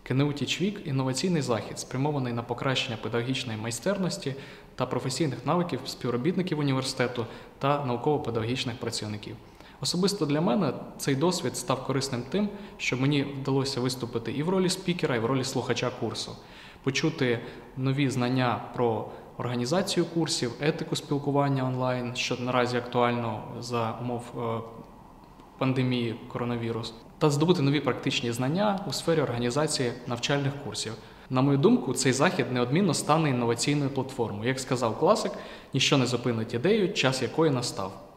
КНУ «Тічвік» – інноваційний захід, спрямований на покращення педагогічної майстерності та професійних навиків співробітників університету та науково-педагогічних працівників. Особисто для мене цей досвід став корисним тим, що мені вдалося виступити і в ролі спікера, і в ролі слухача курсу, почути нові знання про організацію курсів, етику спілкування онлайн, що наразі актуально за умов пандемії коронавірусу, та здобути нові практичні знання у сфері організації навчальних курсів. На мою думку, цей захід неодмінно стане інноваційною платформою. Як сказав класик, ніщо не зупинить ідею, час якої настав.